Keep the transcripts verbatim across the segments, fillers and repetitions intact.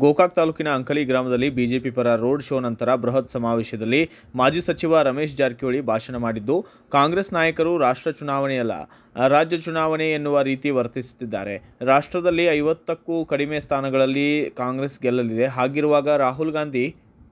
ಗೋಕಾಕ್ ತಾಲೂಕಿನ ಅಂಕಲಿ ಗ್ರಾಮದಲ್ಲಿ ಬಿಜೆಪಿ ಪರ ರೋಡ್ ಶೋ ನಂತರ ಬೃಹತ್ ಸಮಾವೇಶದಲ್ಲಿ ಮಾಜಿ ಸಚಿವ ರಮೇಶ್ ಜಾರಕಿಹೊಳಿ ಭಾಷಣ ಮಾಡಿದ್ದು, ಕಾಂಗ್ರೆಸ್ ನಾಯಕರು ರಾಷ್ಟ್ರ ಚುನಾವಣೆಯಲ್ಲ ರಾಜ್ಯ ಚುನಾವಣೆ ಎನ್ನುವ ರೀತಿ ವರ್ತಿಸುತ್ತಿದ್ದಾರೆ. ರಾಷ್ಟ್ರದಲ್ಲಿ ಐವತ್ತಕ್ಕೂ ಕಡಿಮೆ ಸ್ಥಾನಗಳಲ್ಲಿ ಕಾಂಗ್ರೆಸ್ ಗೆಲ್ಲಲಿದೆ. ಹಾಗಿರುವಾಗ ರಾಹುಲ್ ಗಾಂಧಿ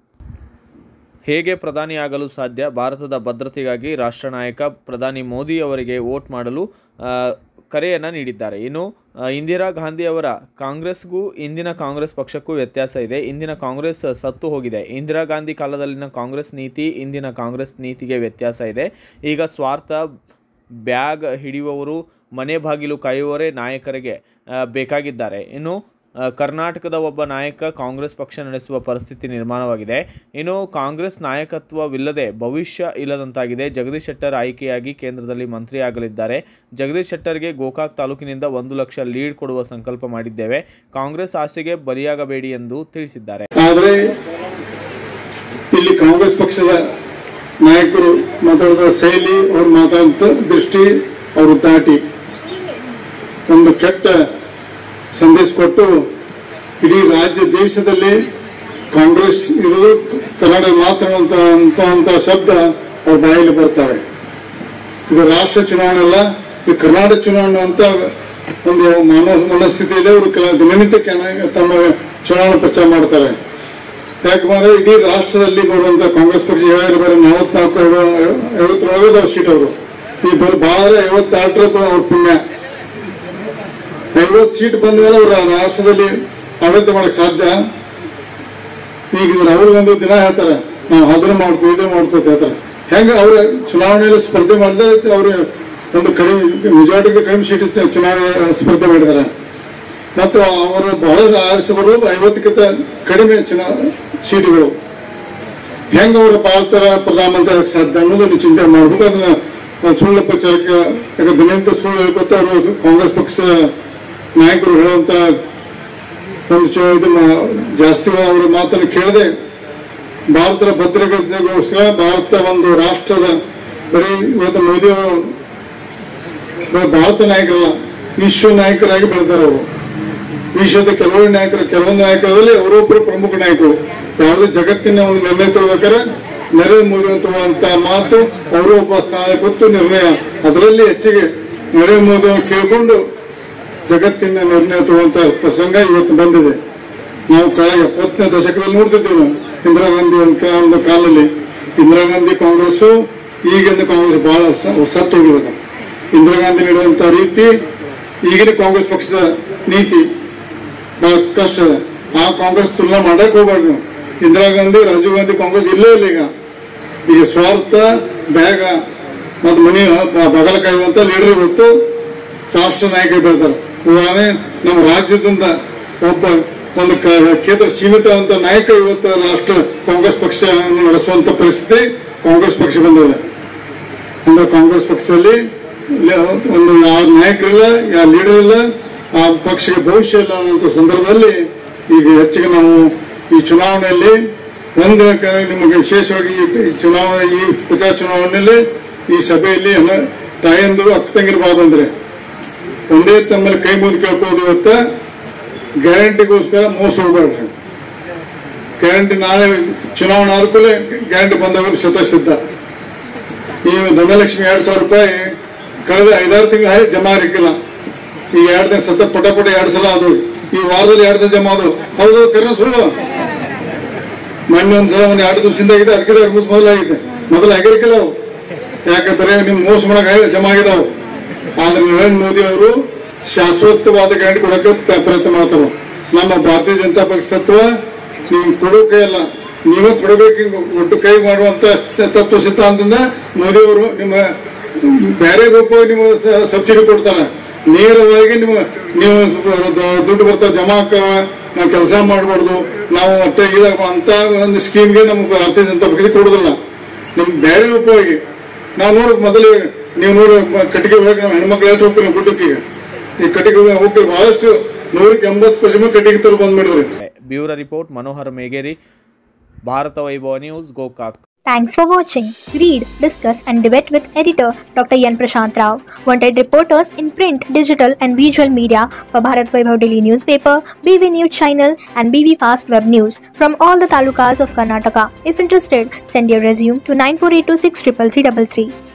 ಹೇಗೆ ಪ್ರಧಾನಿಯಾಗಲು ಸಾಧ್ಯ? ಭಾರತದ ಭದ್ರತೆಗಾಗಿ ರಾಷ್ಟ್ರ ನಾಯಕ ಪ್ರಧಾನಿ ಮೋದಿ ಅವರಿಗೆ ವೋಟ್ ಮಾಡಲು ಕರೆಯನ್ನು ನೀಡಿದ್ದಾರೆ. ಇನ್ನು ಇಂದಿರಾ ಗಾಂಧಿ ಅವರ ಕಾಂಗ್ರೆಸ್ಗೂ ಇಂದಿನ ಕಾಂಗ್ರೆಸ್ ಪಕ್ಷಕ್ಕೂ ವ್ಯತ್ಯಾಸ ಇದೆ. ಇಂದಿನ ಕಾಂಗ್ರೆಸ್ ಸತ್ತು ಹೋಗಿದೆ. ಇಂದಿರಾ ಗಾಂಧಿ ಕಾಲದಲ್ಲಿನ ಕಾಂಗ್ರೆಸ್ ನೀತಿ ಇಂದಿನ ಕಾಂಗ್ರೆಸ್ ನೀತಿಗೆ ವ್ಯತ್ಯಾಸ ಇದೆ. ಈಗ ಸ್ವಾರ್ಥ ಬ್ಯಾಗ್ ಹಿಡಿಯುವವರು, ಮನೆ ಬಾಗಿಲು ಕಾಯುವವರೇ ನಾಯಕರಿಗೆ ಬೇಕಾಗಿದ್ದಾರೆ. ಇನ್ನು ಕರ್ನಾಟಕದ ಒಬ್ಬ ನಾಯಕ ಕಾಂಗ್ರೆಸ್ ಪಕ್ಷ ನಡೆಸುವ ಪರಿಸ್ಥಿತಿ ನಿರ್ಮಾಣವಾಗಿದೆ. ಇನ್ನು ಕಾಂಗ್ರೆಸ್ ನಾಯಕತ್ವವಿಲ್ಲದೆ ಭವಿಷ್ಯ ಇಲ್ಲದಂತಾಗಿದೆ. ಜಗದೀಶ್ ಶೆಟ್ಟರ್ ಆಯ್ಕೆಯಾಗಿ ಕೇಂದ್ರದಲ್ಲಿ ಮಂತ್ರಿ ಆಗಲಿದ್ದಾರೆ. ಜಗದೀಶ್ ಶೆಟ್ಟರ್ಗೆ ಗೋಕಾಕ್ ತಾಲೂಕಿನಿಂದ ಒಂದು ಲಕ್ಷ ಲೀಡ್ ಕೊಡುವ ಸಂಕಲ್ಪ ಮಾಡಿದ್ದೇವೆ. ಕಾಂಗ್ರೆಸ್ ಆಸೆಗೆ ಬಲಿಯಾಗಬೇಡಿ ಎಂದು ತಿಳಿಸಿದ್ದಾರೆ. ಆದರೆ ಇಲ್ಲಿ ಕಾಂಗ್ರೆಸ್ ಪಕ್ಷದ ನಾಯಕರು ಮಾತಾಡಿದ ಶೈಲಿ, ಅವರು ಮಾತಾಡಿದ ದೃಷ್ಟಿ, ಅವರು ದಾಟಿ ಒಂದು ಕೆಟ್ಟ ಸಂದೇಶ ಕೊಟ್ಟು ಇಡೀ ರಾಜ್ಯ ದೇಶದಲ್ಲಿ ಕಾಂಗ್ರೆಸ್ ಇರೋದು ಕರ್ನಾಟಕ ಮಾತ್ರ ಅಂತ ಶಬ್ದ ಅವ್ರ ಬಾಯಲ್ಲಿ ಬರ್ತವೆ. ಇದು ರಾಷ್ಟ್ರ ಚುನಾವಣೆ ಅಲ್ಲ, ಇದು ಕರ್ನಾಟಕ ಚುನಾವಣೆ ಅಂತ ಒಂದು ಮನೋ ಮನಸ್ಥಿತಿಯಲ್ಲಿ ಅವರು ದಿನನಿತ್ಯ ತಮ್ಮ ಚುನಾವಣಾ ಪ್ರಚಾರ ಮಾಡ್ತಾರೆ. ಯಾಕಂದ್ರೆ ಇಡೀ ರಾಷ್ಟ್ರದಲ್ಲಿ ಬರುವಂತ ಕಾಂಗ್ರೆಸ್ ಪಕ್ಷ ಬರೀ ನಲವತ್ನಾಲ್ಕು ಐವತ್ತರೊಳಗೆ ಸೀಟ್ ಅವರು ಈ ಬಹಳ ಐವತ್ತಾರರ ಅವ್ರ ಪುಣ್ಯ. ಐವತ್ತು ಸೀಟ್ ಬಂದ ಮೇಲೆ ಅವರು ರಾಷ್ಟ್ರದಲ್ಲಿ ಆಡಳಿತ ಮಾಡಕ್ ಸಾಧ್ಯ. ಈಗ ರಾಹುಲ್ ಗಾಂಧಿ ದಿನ ಹೇಳ್ತಾರೆ, ನಾವು ಅದನ್ನ ಮಾಡ್ತೀವಿ ಇದನ್ನ ಮಾಡ್ತೀವಿ ಹೇಳ್ತಾರೆ. ಹೆಂಗ ಅವ್ರ ಚುನಾವಣೆಯಲ್ಲಿ ಸ್ಪರ್ಧೆ ಮಾಡಿದ್ರೆ ಅವರು ಒಂದು ಕಡಿಮೆ ಮೆಜಾರಿಟಿಗೆ ಕಡಿಮೆ ಸೀಟ್ ಚುನಾವಣೆ ಸ್ಪರ್ಧೆ ಮಾಡಿದ್ದಾರೆ. ಮತ್ತು ಅವರು ಬಹಳ ಆರಿಸಿ ಬರೋದು ಐವತ್ತಕ್ಕಿಂತ ಕಡಿಮೆ ಚುನಾ ಸೀಟುಗಳು. ಹೆಂಗ ಅವರು ಭಾರತ ಪ್ರಧಾನಮಂತ್ರಿ ಆಗಕ್ಕೆ ಸಾಧ್ಯ ಅನ್ನೋದನ್ನು ಚಿಂತೆ ಮಾಡ್ಬೇಕು. ಅದನ್ನ ಸುಳ್ಳು ಪ್ರಚಾರಕ್ಕೆ ಯಾಕಂದ್ರೆ ದಿನಂತ ಸುಳ್ಳು ಹೇಳ್ಕೊತ ಅವರು ಕಾಂಗ್ರೆಸ್ ಪಕ್ಷದ ನಾಯಕರು ಹೇಳುವಂತ ಒಂದು ಇದನ್ನ ಜಾಸ್ತಿ ಅವರ ಮಾತನ್ನು ಕೇಳದೆ ಭಾರತದ ಭದ್ರತೆಗೋಸ್ಕರ ಭಾರತ ಒಂದು ರಾಷ್ಟ್ರದ ಬರೀ ಇವತ್ತು ಮೋದಿ ಅವರು ಭಾರತ ನಾಯಕರಲ್ಲ, ವಿಶ್ವ ನಾಯಕರಾಗಿ ಬೆಳೆದಾರೆ. ಅವರು ವಿಶ್ವದ ಕೆಲವೊಂದು ನಾಯಕರು ಕೆಲವೊಂದು ನಾಯಕರಲ್ಲಿ ಅವರೊಬ್ಬರು ಪ್ರಮುಖ ನಾಯಕರು. ಯಾವುದೇ ಜಗತ್ತಿನ ಒಂದು ನಿರ್ಣಯ ತಗೋಬೇಕಾದ್ರೆ ನರೇಂದ್ರ ಮೋದಿ ಅಂತುವಂತ ಮಾತು ಅವರು ಒಬ್ಬ ಸ್ಥಾನ ಕೊಟ್ಟು ನಿರ್ಣಯ, ಅದರಲ್ಲಿ ಹೆಚ್ಚಿಗೆ ನರೇಂದ್ರ ಮೋದಿ ಅವರು ಕೇಳಿಕೊಂಡು ಜಗತ್ತಿನ ನಿರ್ಣಯ ತಗುವಂತ ಪ್ರಸಂಗ ಇವತ್ತು ಬಂದಿದೆ. ನಾವು ಕಳೆದ ಎಪ್ಪತ್ತನೇ ದಶಕದಲ್ಲಿ ನೋಡ್ತಿದ್ದೀವಿ. ನಾವು ಇಂದಿರಾ ಗಾಂಧಿ ಒಂದು ಕಾಲದಲ್ಲಿ ಇಂದಿರಾ ಗಾಂಧಿ ಕಾಂಗ್ರೆಸ್ ಈಗಿನ ಕಾಂಗ್ರೆಸ್ ಬಹಳ ಸತ್ತು ಹೋಗಿದೆ. ಇಂದಿರಾ ಗಾಂಧಿ ನೀಡುವಂತ ರೀತಿ ಈಗಿನ ಕಾಂಗ್ರೆಸ್ ಪಕ್ಷದ ನೀತಿ ಬಹಳ ಕಷ್ಟ ಇದೆ. ಆ ಕಾಂಗ್ರೆಸ್ ತುಲನಾ ಮಾಡಕ್ ಹೋಗ್ಬಾರ್ದು. ಇಂದಿರಾ ಗಾಂಧಿ, ರಾಜೀವ್ ಗಾಂಧಿ ಕಾಂಗ್ರೆಸ್ ಇಲ್ಲೇ ಇಲ್ಲ. ಈಗ ಈಗ ಸ್ವಾರ್ಥ ಬ್ಯಾಗ ಮತ್ತು ಮನಿ ಬಗಲ ಕಾಯುವಂತ ಲೀಡರ್ ಇವತ್ತು ರಾಷ್ಟ್ರ ನಾಯಕ ಬೆಳೆದಾರೆ. ಉದಾಹರಣೆ ನಮ್ಮ ರಾಜ್ಯದಿಂದ ಒಬ್ಬ ಒಂದು ಕ್ಷೇತ್ರ ಸೀಮಿತ ಅಂತ ನಾಯಕ ಇವತ್ತು ರಾಷ್ಟ್ರ ಕಾಂಗ್ರೆಸ್ ಪಕ್ಷ ನಡೆಸುವಂತ ಪರಿಸ್ಥಿತಿ ಕಾಂಗ್ರೆಸ್ ಪಕ್ಷ ಬಂದಿದೆ. ಅಂದ್ರೆ ಕಾಂಗ್ರೆಸ್ ಪಕ್ಷದಲ್ಲಿ ಒಂದು ಯಾವ ನಾಯಕರಿಲ್ಲ, ಯಾವ ಲೀಡರ್ ಇಲ್ಲ, ಆ ಪಕ್ಷಕ್ಕೆ ಭವಿಷ್ಯ ಇಲ್ಲ ಅನ್ನುವಂಥ ಸಂದರ್ಭದಲ್ಲಿ ಈಗ ಹೆಚ್ಚಿಗೆ ನಾವು ಈ ಚುನಾವಣೆಯಲ್ಲಿ ಒಂದು ನಿಮಗೆ ವಿಶೇಷವಾಗಿ ಈ ಚುನಾವಣೆ ಈ ಪ್ರಚಾರ ಚುನಾವಣೆಯಲ್ಲಿ ಈ ಸಭೆಯಲ್ಲಿ ತಾಯಂದು ಅಕ್ಕ ತಂಗಿರಬಾರ್ದು ಅಂದ್ರೆ ಒಂದೇ ತಮ್ಮಲ್ಲಿ ಕೈ ಮುಗಿದು ಕೇಳ್ಕೋದು. ಇವತ್ತ ಗ್ಯಾರಂಟಿಗೋಸ್ಕರ ಮೋಸ ಹೋಗ್ಬೇಡ್ರಿ. ಗ್ಯಾರಂಟಿ ನಾಳೆ ಚುನಾವಣೆ ಆದ್ಮೇಲೆ ಗ್ಯಾರಂಟಿ ಬಂದವರು ಸ್ವತಃ ಸಿದ್ಧ. ಈ ಧನಲಕ್ಷ್ಮಿ ಎರಡ್ ಸಾವಿರ ರೂಪಾಯಿ ಕಳೆದ ಐದಾರು ತಿಂಗಳ ಜಮಾ ಆಗಿಲ್ಲ. ಈಗ ಎರಡು ದಿನ ಸತ ಪಟ ಪಟ ಎರಡು ಸಲ ಅದು ಈ ವಾರದಲ್ಲಿ ಎರಡು ಸಲ ಜಮಾ ಅದು ಹೌದು ಕರೆ ಸುಳ್ಳು. ಮೊನ್ನೆ ಒಂದ್ಸಲ ಒಂದ್ ಎರಡು ದಿವಸದಿಂದ ಆಗಿದೆ, ಅದಕ್ಕೆ ಎರಡು ಮೂರು ಮೊದಲಾಗಿದೆ. ಮೊದಲು ಆಗಿರ್ಕಿಲ್ಲ ಅವು, ಯಾಕಂದ್ರೆ ನಿಮ್ ಮೋಸ ಮಾಡಕ್ ಜಮಾ ಆಗಿದಾವು. ಆದ್ರೆ ನರೇಂದ್ರ ಮೋದಿ ಅವರು ಶಾಶ್ವತವಾದ ಗ್ಯಾರಂಟಿ ಕೊಡಕ್ಕೆ ಪ್ರಯತ್ನ ಮಾಡ್ತಾರೆ. ನಮ್ಮ ಭಾರತೀಯ ಜನತಾ ಪಕ್ಷ ತತ್ವ ನೀವು ಕೊಡೋ ಕೈ ಅಲ್ಲ, ನೀವೇ ಕೊಡಬೇಕು. ಒಟ್ಟು ಕೈ ಮಾಡುವಂತ ತತ್ವ ಸಿದ್ಧಾಂತದಿಂದ ಮೋದಿ ಅವರು ನಿಮ್ಮ ಬೇರೆ ಒಬ್ಬ ನಿಮ್ಮ ಸಬ್ಸಿಡಿ ಕೊಡ್ತಾರೆ. ನೇರವಾಗಿ ನಿಮ್ಮ ನೀವು ದುಡ್ಡು ಬರ್ತಾವ ಜಮಾ ಹಾಕವ, ನಾವು ಕೆಲಸ ಮಾಡಬಾರ್ದು, ನಾವು ಅಷ್ಟೇ ಇದಾಗ ಅಂತ ಒಂದು ಸ್ಕೀಮ್ಗೆ ನಮ್ಗೆ ಭಾರತೀಯ ಜನತಾ ಪಕ್ಷ ಕೊಡುದಿಲ್ಲ. ನಿಮ್ಗೆ ಬೇರೆ ಉಪಯೋಗಿ ನಾವು ನೋಡ ಮೊದಲು ನೀವು ನೋಡಿ ಕಟ್ಟಿಗೆ ಹೋಗಿ ನಾವು ಹೆಣ್ಮಕ್ಳು ಎಷ್ಟು ಹೋಗ್ತೀವಿ ಗುಡ್ಡಕ್ಕೆ. ಈಗ ಈ ಕಟ್ಟಿಗೆ ಹೋಗ್ತೀವಿ ಬಹಳಷ್ಟು ನೂರಕ್ಕೆ ಎಂಬತ್ತು ಪರ್ಸೆಂಟ್ ಕಟ್ಟಿಗೆ ತರ ಬಂದ್ಬಿಡಿದ್ರಿ. Bureau report Manohar Megeri, Bharat Vaibhav news, Gokak. Thanks for watching. Read, discuss, and debate with editor Doctor Yan Prashant Rao. Wanted reporters in print, digital, and visual media for Bharat Vaibhav Daily Newspaper, B V News Channel, and B V Fast Web News from all the talukas of Karnataka. If interested, send your resume to nine four eight two six three three three three three.